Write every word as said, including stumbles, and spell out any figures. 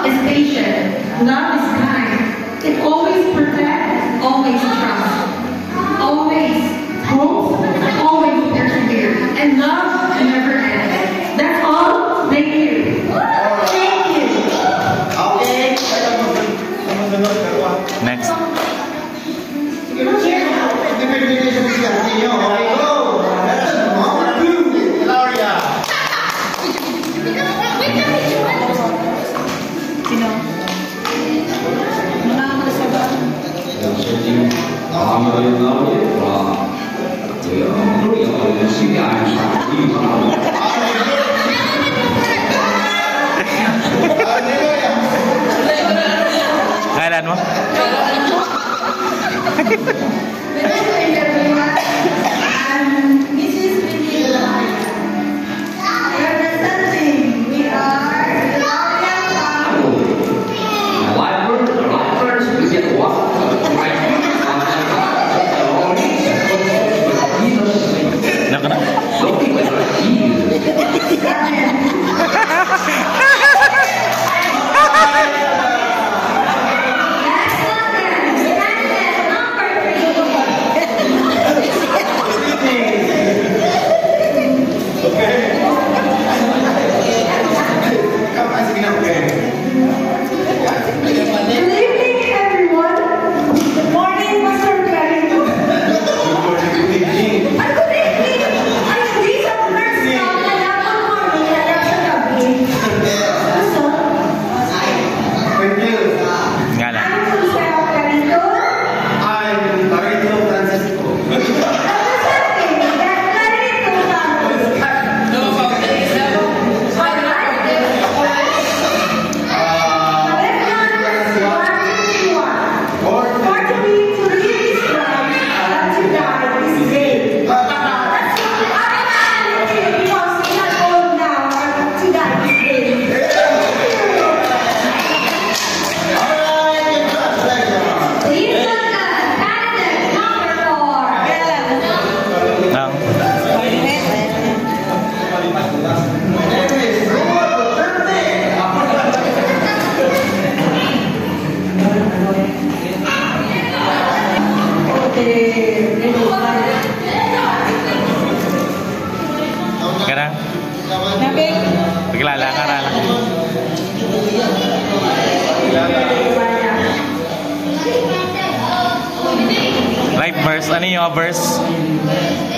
Love is patient. Love is kind. It always protects, always trusts, always hopes, always perseveres. And love never ends. That's all. Thank you. Thank you. Okay. Next. Kailan mo? Sekarang Pagkilala ka lang. Live verse. Ano yung verse?